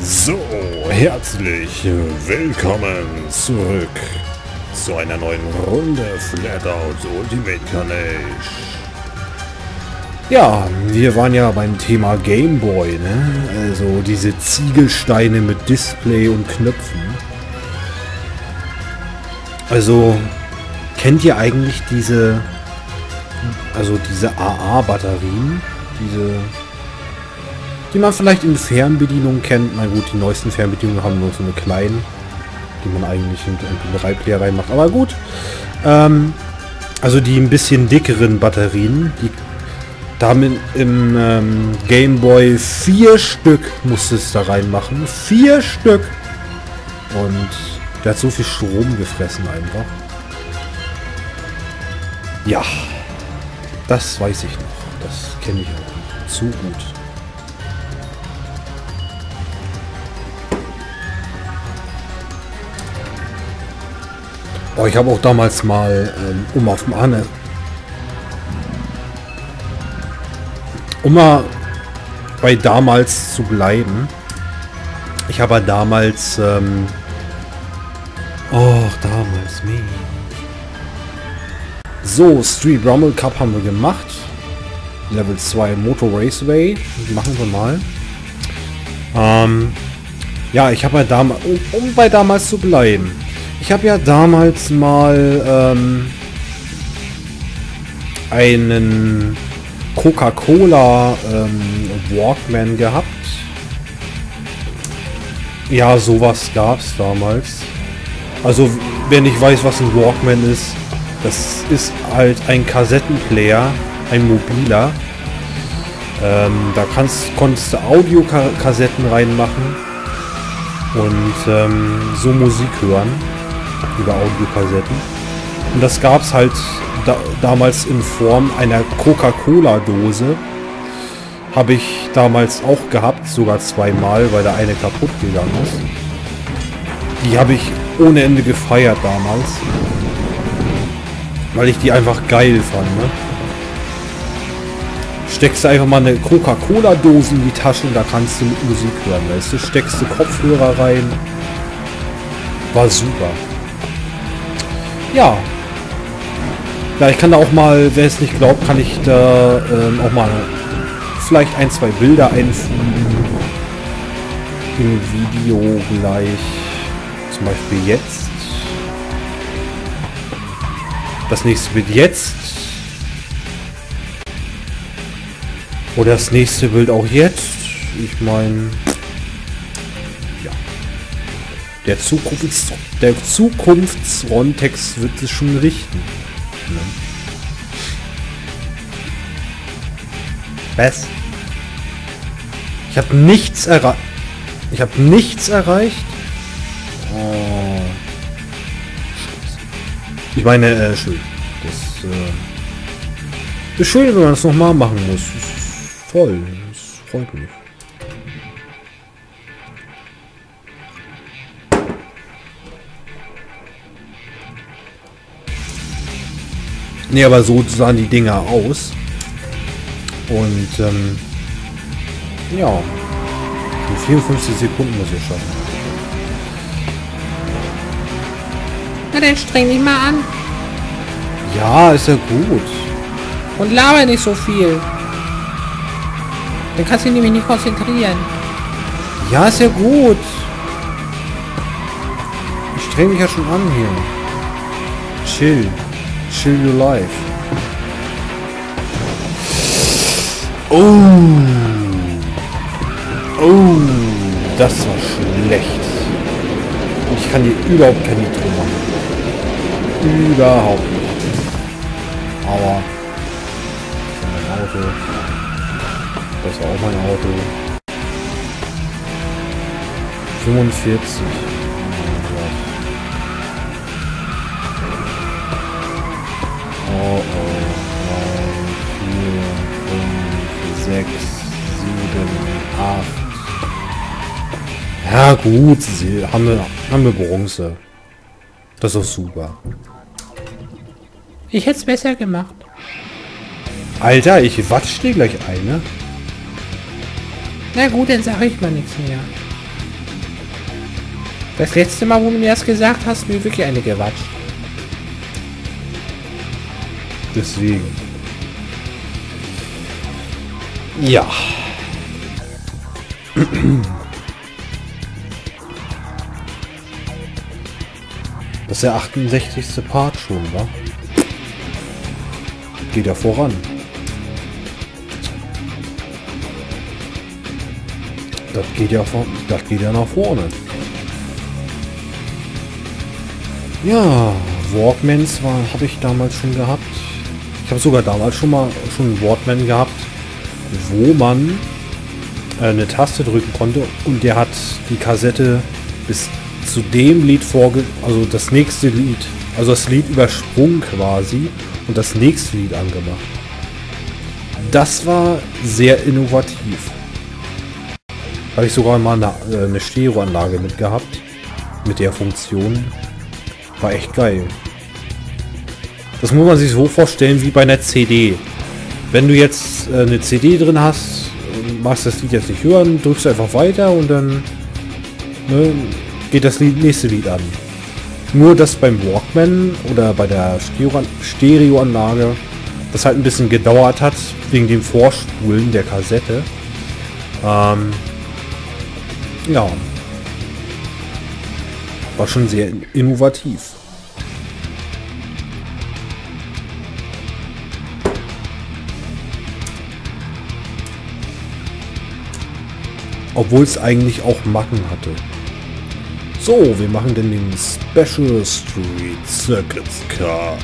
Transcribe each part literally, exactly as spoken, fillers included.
So, herzlich willkommen zurück zu einer neuen Runde Flatout Ultimate Carnage. Ja, wir waren ja beim Thema Game Boy, ne? Also diese Ziegelsteine mit Display und Knöpfen. Also, kennt ihr eigentlich diese, also diese A A-Batterien, diese, die man vielleicht in Fernbedienungen kennt? Na gut, die neuesten Fernbedienungen haben nur so eine kleine, die man eigentlich in einen M P drei Player reinmacht. Aber gut, ähm, also die ein bisschen dickeren Batterien, die damit im ähm, Game Boy vier Stück musste es da reinmachen. Vier Stück! Und der hat so viel Strom gefressen einfach. Ja, das weiß ich noch. Das kenne ich auch zu gut. Oh, ich habe auch damals mal, ähm, um auf dem Ahne, um mal bei damals zu bleiben, ich habe damals, ähm, oh, damals, me. So, Street Rumble Cup haben wir gemacht. Level zwei Motor Raceway. Machen wir mal. Ähm, ja, ich habe ja damals, um, um bei damals zu bleiben. Ich habe ja damals mal ähm, einen Coca-Cola ähm, Walkman gehabt. Ja, sowas gab es damals. Also, wer nicht weiß, was ein Walkman ist, das ist halt ein Kassettenplayer, ein mobiler. Ähm, da kannst, konntest du Audiokassetten reinmachen und ähm, so Musik hören über Audiokassetten. Und das gab es halt da, damals in Form einer Coca-Cola-Dose. Habe ich damals auch gehabt, sogar zweimal, weil der eine kaputt gegangen ist. Die habe ich ohne Ende gefeiert damals. Weil ich die einfach geil fand, ne? Steckst du einfach mal eine Coca-Cola-Dose in die Tasche und da kannst du mit Musik hören, weißt du? Steckst du Kopfhörer rein. War super. Ja. Ja, ich kann da auch mal, wer es nicht glaubt, kann ich da ähm, auch mal vielleicht ein, zwei Bilder einfügen. Im Video gleich. Zum Beispiel jetzt. Das nächste wird jetzt. Oder das nächste Bild auch jetzt. Ich meine... Ja. Der Zukunfts... Der Zukunfts-Rontex wird es schon richten. Ne? Was? Ich habe nichts erreicht. Ich habe nichts erreicht. Oh. Ich meine, äh, schön. Das, äh, ist schön, wenn man das nochmal machen muss. Das ist toll. Das freut mich. Ne, aber so sahen die Dinger aus. Und, ähm, ja. In vierundfünfzig Sekunden muss ich schaffen. Na, dann streng dich mal an. Ja, ist ja gut. Und laber nicht so viel. Dann kannst du dich nämlich nicht konzentrieren. Ja, ist ja gut. Ich streng mich ja schon an hier. Chill. Chill your life. Oh. Oh. Das war schlecht. Ich kann hier überhaupt kein Nitro machen. Überhaupt nicht. Aber mein Auto. Das war auch mein Auto. fünfundvierzig. Oh oh. drei, vier, fünf, sechs, sieben, acht. Ja gut, sie haben wir, haben wir Bronze. Das ist doch super. Ich hätte es besser gemacht. Alter, ich watsch dir gleich eine. Na gut, dann sage ich mal nichts mehr. Das letzte Mal, wo du mir das gesagt hast, mir wirklich eine gewatscht. Deswegen. Ja. Das ist der achtundsechzigste Part schon, wa? Geht ja voran. Das geht ja vor, das geht ja nach vorne. Ja, Walkmans war habe ich damals schon gehabt. Ich habe sogar damals schon mal schon einen Walkman gehabt, wo man äh, eine Taste drücken konnte und der hat die Kassette bis zu dem Lied vorge... also das nächste Lied, also das Lied übersprungen quasi und das nächste Lied angemacht. Das war sehr innovativ. Habe ich sogar mal eine, eine Stereoanlage mit gehabt, mit der Funktion. War echt geil. Das muss man sich so vorstellen wie bei einer C D. Wenn du jetzt äh, eine C D drin hast, machst das Lied jetzt nicht hören, drückst einfach weiter und dann ne, geht das Lied, nächste Lied an. Nur dass beim Walkman oder bei der Stereo Stereoanlage das halt ein bisschen gedauert hat, wegen dem Vorspulen der Kassette. Ähm, ja. War schon sehr innovativ. Obwohl es eigentlich auch Macken hatte. So, wir machen denn den Special Street Circuits Cup.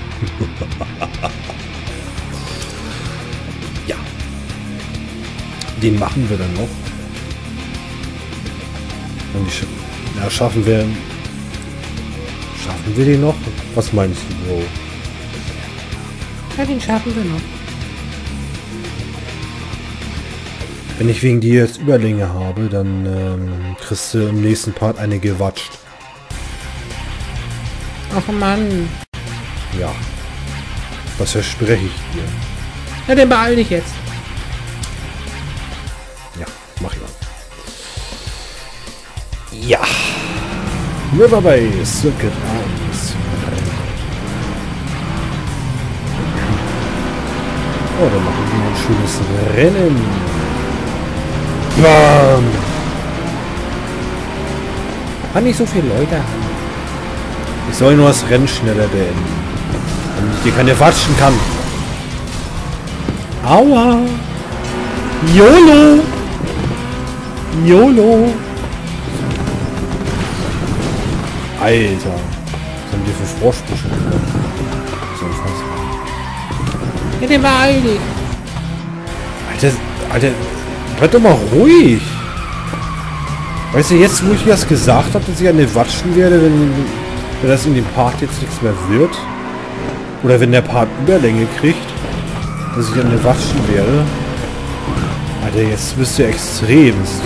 Ja. Den machen wir dann noch. Und ich, ja, schaffen wir... Schaffen wir den noch? Was meinst du, Bro? Ja, den schaffen wir noch. Wenn ich wegen dir jetzt Überlänge habe, dann ähm, kriegst du im nächsten Part eine gewatscht. Ach Mann. Ja. Das verspreche ich dir. Ja, dann beeil dich jetzt. Ja, mach ich mal. Ja. River Bay Circuit eins. Oh, dann machen wir mal ein schönes Rennen. Bam. Kann nicht so viele Leute haben. Ich soll nur das Rennen schneller beenden. Damit ich dir keine watschen kann. Aua. YOLO. YOLO. Alter. Was haben die für Froschbüsche gemacht? So unfassbar. Ja, dann beeil dich. Alter, Alter. Bleib doch mal ruhig. Weißt du, jetzt wo ich dir das gesagt habe, dass ich eine watschen werde, wenn, wenn das in dem Part jetzt nichts mehr wird. Oder wenn der Part Überlänge kriegt, dass ich eine watschen werde. Alter, jetzt bist du extremst.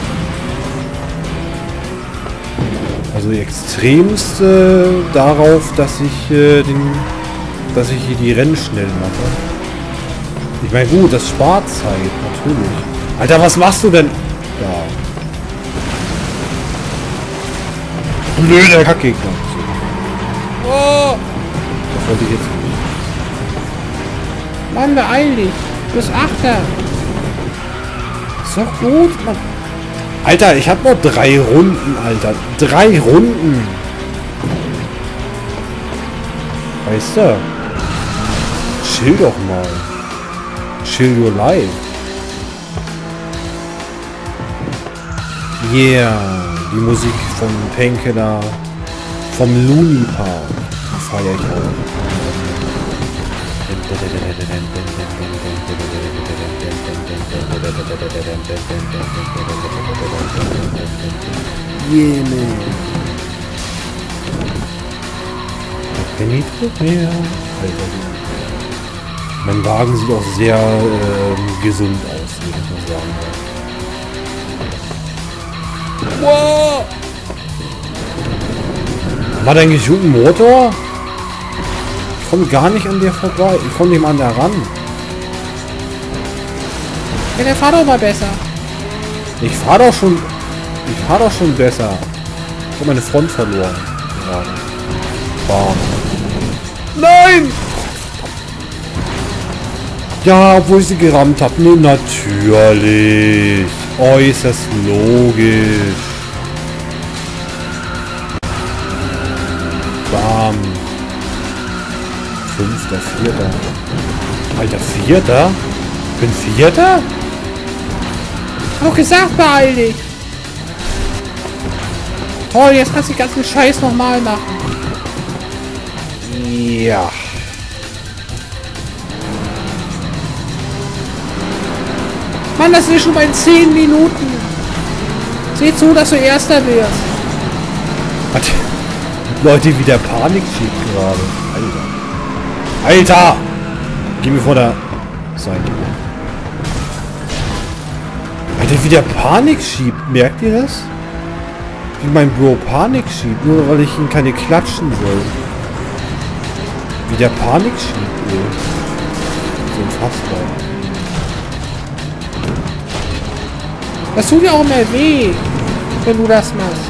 Also extremst äh, darauf, dass ich äh, den, dass ich hier die Rennen schnell mache. Ich meine, gut, das spart Zeit, natürlich. Alter, was machst du denn? Ja. Blöder Kackgegner. Oh. Das wollte ich jetzt nicht. Mann, beeil dich. Du bist Achter. Ist doch gut, Mann. Alter, ich hab noch drei Runden, Alter. Drei Runden. Weißt du? Chill doch mal. Chill your life. Yeah, die Musik von Painkiller, vom Looney Park, die feiere ich auch. Yeah, man. Wenn ich nicht mehr. Alter. Mein Wagen sieht auch sehr äh, gesund aus, würde ich mal sagen. Wow! War der eigentlich guten Motor? Ich komme gar nicht an der vorbei. Ich komme nicht mal an der ran. Ja, der fahrt doch mal besser. Ich fahre doch schon. Ich fahre doch schon besser. habe meine Front verloren. Ja. Bam. Nein! Ja, obwohl ich sie gerammt habe. Nee, natürlich. Äußerst logisch. Bam. Fünfter, vierter. Alter, vierter? Ich bin vierter? Auch gesagt, beeil dich. Toll, jetzt kannst du den ganzen Scheiß nochmal machen. Ja. Mann, das ist schon bei zehn Minuten. Seh zu, dass du Erster wirst. Hat Leute, wie der Panik schiebt gerade. Alter. Alter! Geh mir vor der Seite. Alter, wie der Panik schiebt. Merkt ihr das? Wie mein Bro Panik schiebt. Nur weil ich ihn keine klatschen soll. Wie der Panik schiebt, ey. So unfassbar. Das tut ja auch mehr weh, wenn du das machst.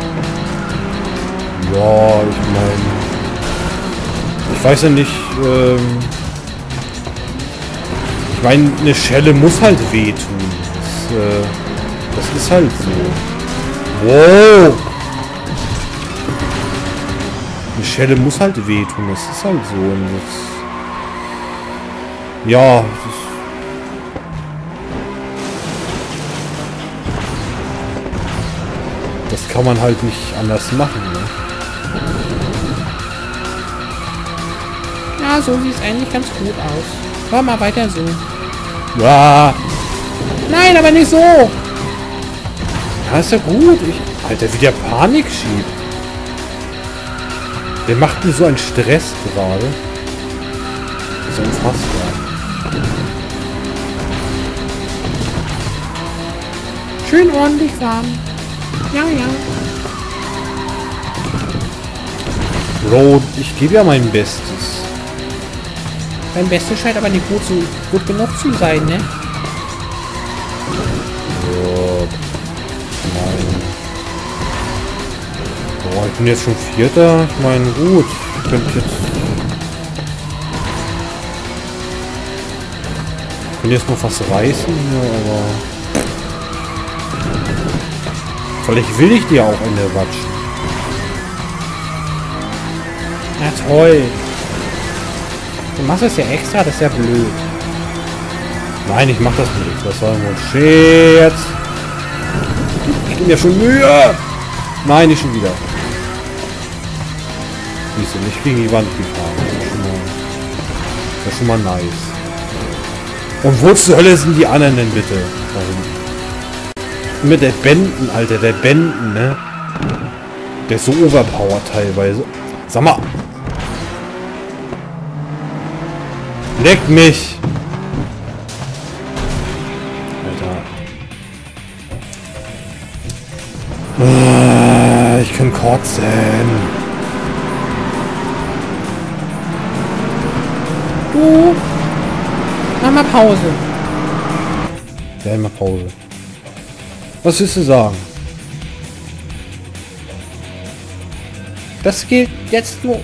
Ja, ich meine... Ich weiß ja nicht, ähm... Ich meine, eine Schelle muss halt wehtun. Das, äh, das ist halt so. Wow! Eine Schelle muss halt wehtun. Das ist halt so. Und das, ja, das ist... Das kann man halt nicht anders machen, ne? Ja, so sieht es eigentlich ganz gut aus. War mal weiter so. Ja. Nein, aber nicht so. Ja, ist ja gut. Ich, Alter, wie der Panik schiebt. Der macht mir so einen Stress gerade. Das ist unfassbar. Schön ordentlich warm. Ja, ja. Bro, ich gebe ja mein Bestes. Dein Bestes scheint aber nicht gut, zu, gut genug zu sein, ne? So. Nein. Boah, ich bin jetzt schon Vierter. Ich meine, gut. Ich könnte jetzt... Ich könnte jetzt noch was reißen hier, aber... Vielleicht will ich dir auch eine watschen. Na toll. Du machst es ja extra, das ist ja blöd. Nein, ich mach das nicht. Das war nur ein Scherz. Ich gebe mir schon Mühe. Nein, nicht schon wieder. Siehst du, nicht gegen die Wand gefahren. Das ist schon mal, das ist schon mal nice. Und wo zur Hölle sind die anderen denn bitte? Warum? Mit der Benden, Alter, der Benden, ne? Der ist so overpowered teilweise. Sag mal. Leck mich! Alter. Ah, ich kann kotzen. Du. Mach mal Pause. Ja, immer Pause. Was willst du sagen? Das gilt jetzt nur.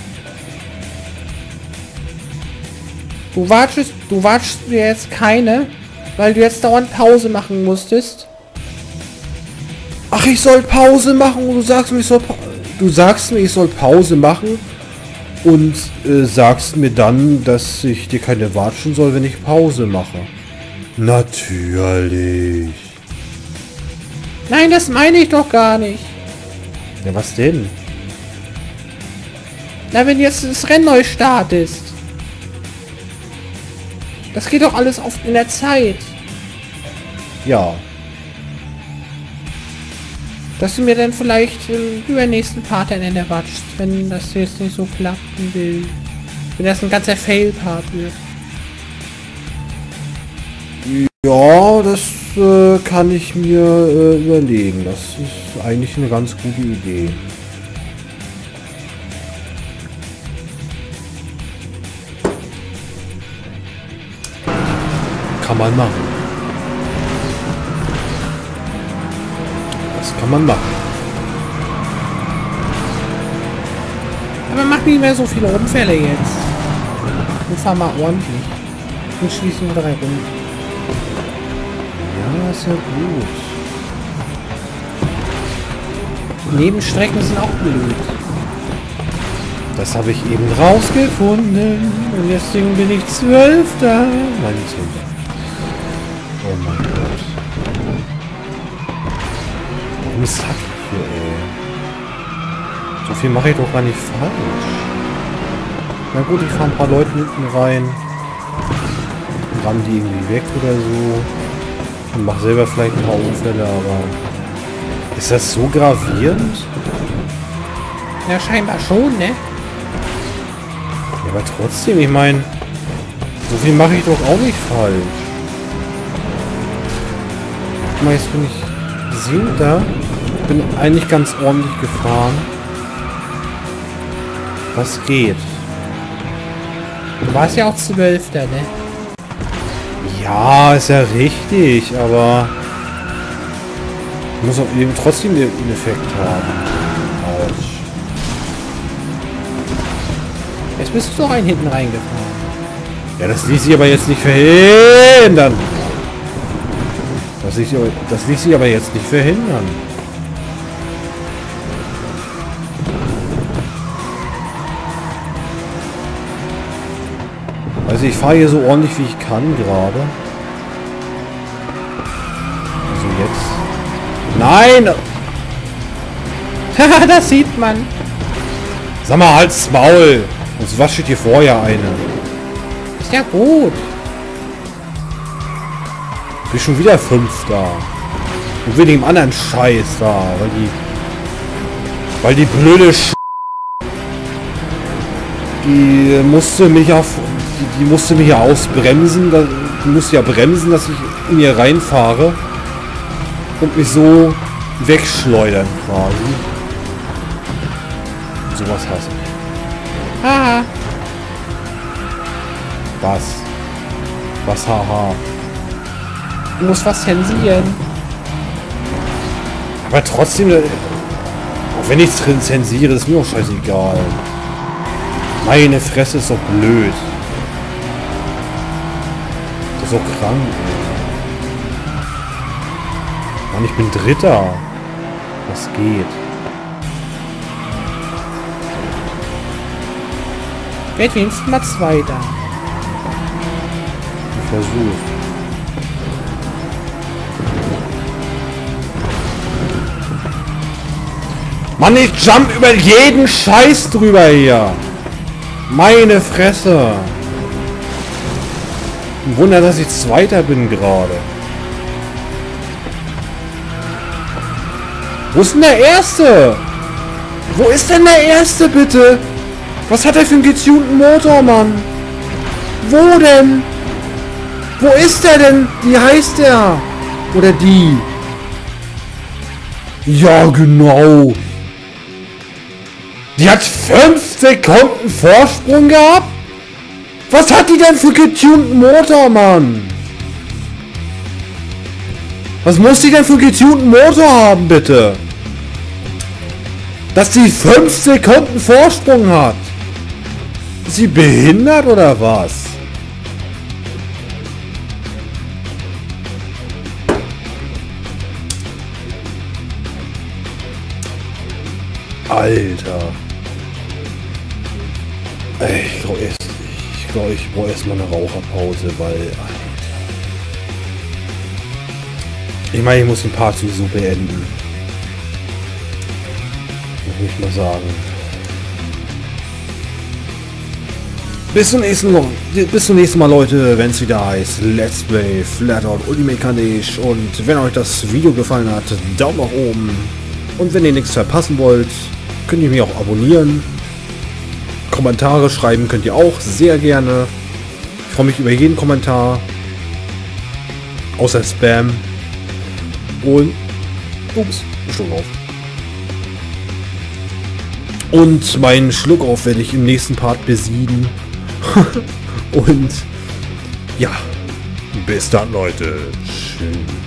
Du watschst, du watschst mir jetzt keine, weil du jetzt dauernd Pause machen musstest. Ach, ich soll Pause machen und du sagst mir, ich soll, du sagst mir, ich soll Pause machen und äh, sagst mir dann, dass ich dir keine watschen soll, wenn ich Pause mache. Natürlich. Nein, das meine ich doch gar nicht. Ja, was denn? Na, wenn jetzt das Rennen neu startest. Das geht doch alles oft in der Zeit. Ja. Dass du mir dann vielleicht im übernächsten Part dann erwatschst, wenn das jetzt nicht so klappen will. Wenn das ein ganzer Fail-Part wird. Ja, das äh, kann ich mir äh, überlegen. Das ist eigentlich eine ganz gute Idee. Kann man machen. Das kann man machen. Aber mach nicht mehr so viele Unfälle jetzt. Und fahr mal ordentlich. Und schließen wir drei Runden. Ja, ist ja gut. Nebenstrecken sind auch blöd. Das habe ich eben rausgefunden. Und deswegen bin ich Zwölfter. Nein, nicht Zwölfter. Oh mein Gott. Warum ist das hier, ey? So viel mache ich doch gar nicht falsch. Na gut, ich fahre ein paar Leute hinten rein. Ramm die irgendwie weg oder so. Und mache selber vielleicht ein paar Unfälle, aber... Ist das so gravierend? Ja, scheinbar schon, ne? Ja, aber trotzdem, ich meine... So viel mache ich doch auch nicht falsch. Guck mal, jetzt bin ich siebter. Bin eigentlich ganz ordentlich gefahren. Was geht? Du warst ja auch Zwölfter, ne? Ja, ist ja richtig, aber... Muss auch eben trotzdem den Effekt haben. Autsch. Jetzt bist du doch einen hinten reingefahren. Ja, das ließ sich aber jetzt nicht verhindern. Das ließ, das ließ sich aber jetzt nicht verhindern. Also ich fahre hier so ordentlich wie ich kann gerade. Also jetzt. Nein! Haha, das sieht man. Sag mal, halt's Maul! Und was steht hier vorher eine? Ist ja gut. Ich bin schon wieder Fünfter. Und wegen dem anderen Scheiß da. Weil die... Weil die blöde Sch... Die musste mich auf... Die, die musste mich ja ausbremsen. Die musste ja bremsen, dass ich in ihr reinfahre. Und mich so wegschleudern quasi. Sowas hasse ich. Haha. Was? Was haha? Du musst was zensieren. Aber trotzdem, auch wenn ich es zensiere, ist mir auch scheißegal. Meine Fresse ist doch blöd. Das ist doch krank, ey. Mann, ich bin Dritter. Was geht? Ich werde wenigstens mal Zweiter. Ich versuche. Mann, ich jump über jeden Scheiß drüber hier. Meine Fresse. Ein Wunder, dass ich Zweiter bin gerade. Wo ist denn der Erste? Wo ist denn der Erste, bitte? Was hat er für einen getunten Motor, Mann? Wo denn? Wo ist der denn? Wie heißt der? Oder die? Ja, genau. Die hat fünf Sekunden Vorsprung gehabt? Was hat die denn für getunten Motor, Mann? Was muss die denn für getunten Motor haben, bitte? Dass sie fünf Sekunden Vorsprung hat. Ist sie behindert oder was? Alter. Ey, ich glaube, ich, glaub, ich brauche erstmal eine Raucherpause, weil... Alter. Ich meine, ich muss den Part sowieso beenden. Muss ich mal sagen. Bis zum nächsten Mal, bis zum nächsten Mal, Leute, wenn es wieder heißt Let's Play Flatout Ultimate Carnage. Und wenn euch das Video gefallen hat, Daumen nach oben. Und wenn ihr nichts verpassen wollt, könnt ihr mich auch abonnieren. Kommentare schreiben könnt ihr auch sehr gerne. Ich freue mich über jeden Kommentar. Außer Spam. Und... Ups, Schluck auf. Und meinen Schluck auf werde ich im nächsten Part besiegen. Und... Ja. Bis dann, Leute. Tschüss.